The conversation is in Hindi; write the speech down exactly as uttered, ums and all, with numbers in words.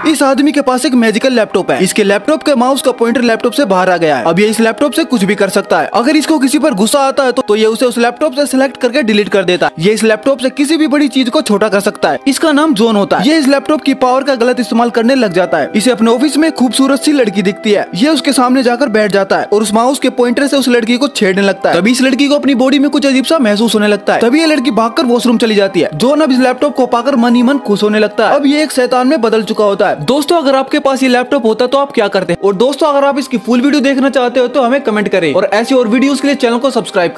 इस आदमी के पास एक मैजिकल लैपटॉप है। इसके लैपटॉप के माउस का पॉइंटर लैपटॉप से बाहर आ गया है। अब ये इस लैपटॉप से कुछ भी कर सकता है। अगर इसको किसी पर गुस्सा आता है तो, तो ये उसे उस लैपटॉप से सिलेक्ट करके डिलीट कर देता है। ये इस लैपटॉप से किसी भी बड़ी चीज को छोटा कर सकता है। इसका नाम जोन होता है। ये इस लैपटॉप की पावर का गलत इस्तेमाल करने लग जाता है। इसे अपने ऑफिस में खूबसूरत सी लड़की दिखती है। ये उसके सामने जाकर बैठ जाता है और उस माउस के पॉइंटर से उस लड़की को छेड़ने लगता है। तभी इस लड़की को अपनी बॉडी में कुछ अजीब सा महसूस होने लगता है। तभी ये लड़की भागकर वॉशरूम चली जाती है। जोन अब इस लैपटॉप को पाकर मन ही मन खुश होने लगता है। अब ये एक शैतान में बदल चुका होता है। दोस्तों, अगर आपके पास ये लैपटॉप होता तो आप क्या करते? और दोस्तों, अगर आप इसकी फुल वीडियो देखना चाहते हो तो हमें कमेंट करें और ऐसी और वीडियोस के लिए चैनल को सब्सक्राइब करें।